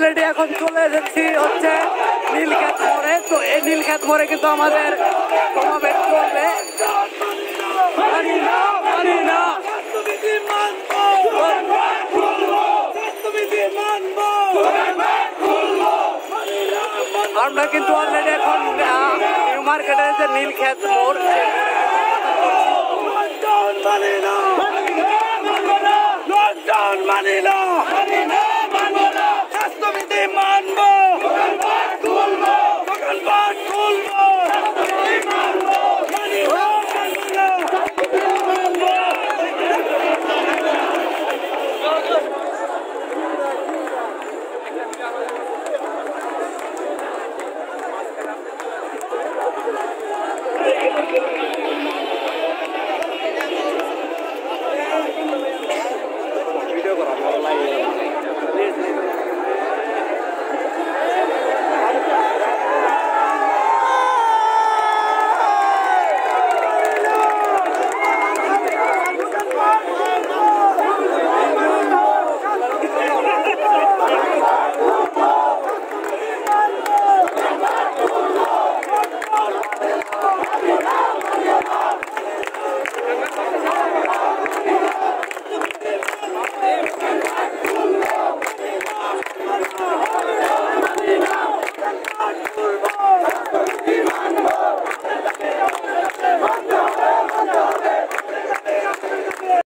Already এখন চলে এসেছি হচ্ছে নীলক্ষেত মোড়ে। তো এই নীলক্ষেত মোড়ে কিন্তু আমাদের সমাবেশ চলবে। আমরা কিন্তু অলরেডি এখন নিউ মার্কেটের যে নীলক্ষেত মোড় স্বাস্থ্যবিধি মানবো।